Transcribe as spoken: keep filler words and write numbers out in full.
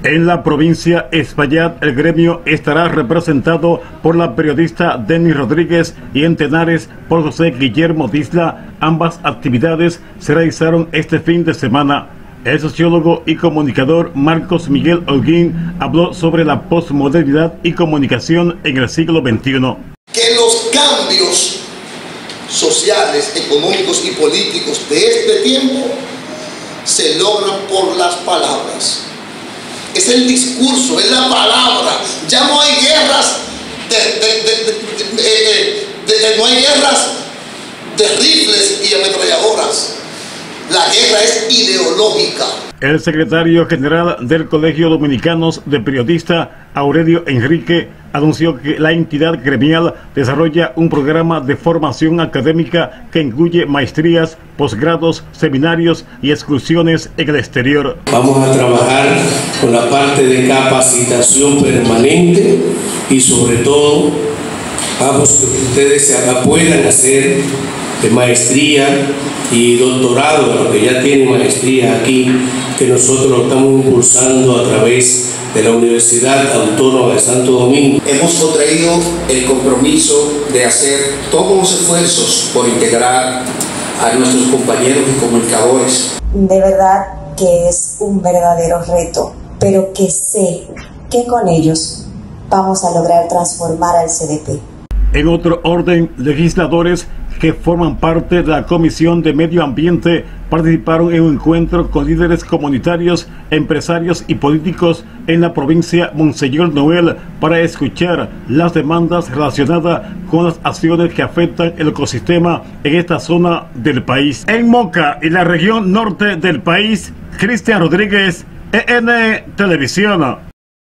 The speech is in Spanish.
En la provincia Espaillat, el gremio estará representado por la periodista Denis Rodríguez y en Tenares por José Guillermo Disla. Ambas actividades se realizaron este fin de semana. El sociólogo y comunicador Marcos Miguel Holguín habló sobre la posmodernidad y comunicación en el siglo veintiuno. Que los cambios sociales, económicos y políticos de este tiempo se logran por las palabras. Es el discurso, es la palabra. Ya no hay guerras de, de, de, de, de, de, de, no hay guerras de rifles y ametralladoras. La guerra es ideológica. El secretario general del Colegio Dominicanos de Periodistas, Aurelio Enrique, anunció que la entidad gremial desarrolla un programa de formación académica que incluye maestrías, posgrados, seminarios y excursiones en el exterior. Vamos a trabajar con la parte de capacitación permanente y sobre todo vamos que ustedes se hagan, puedan hacer de maestría y doctorado, a lo que ya tienen maestría aquí, que nosotros lo estamos impulsando a través de la Universidad Autónoma de Santo Domingo. Hemos contraído el compromiso de hacer todos los esfuerzos por integrar a nuestros compañeros y comunicadores. De verdad que es un verdadero reto, pero que sé que con ellos vamos a lograr transformar al C D P. En otro orden, legisladores que forman parte de la Comisión de Medio Ambiente participaron en un encuentro con líderes comunitarios, empresarios y políticos en la provincia Monseñor Noel para escuchar las demandas relacionadas con las acciones que afectan el ecosistema en esta zona del país. En Moca y la región norte del país, Cristian Rodríguez, E N Televisión.